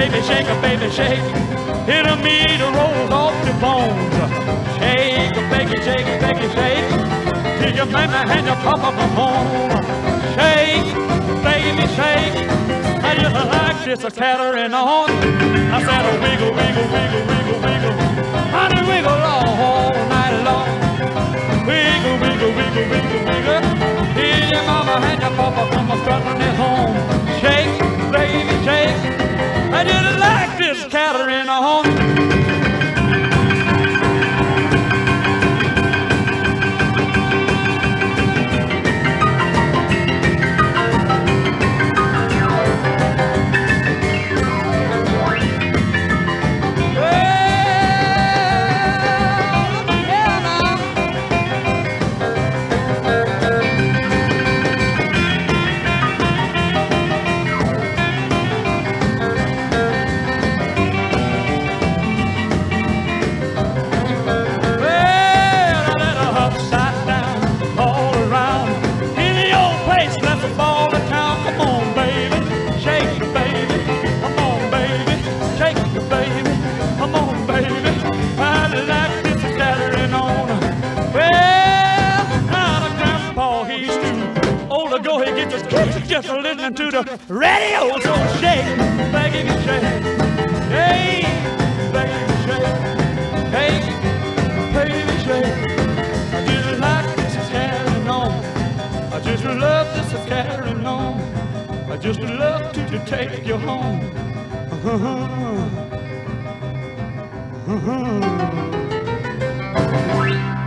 baby, shake. Hit a meat rolls off the bones. Shake, baby, shake. Till you make my hand, you pop up a home. Shake, baby, shake. I just like this a clattering on. I said a wiggle. Honey, wiggle all night long. Wiggle. Till your mama and your papa come a strutting at home. Shake, baby, shake. I just like this clattering on. Just listening to the radio, so shake, baby, shake. Hey, baby, shake. Hey, baby, shake. I just like this carrying on. I just love this carrying on. I just love to take you home. Uh-huh.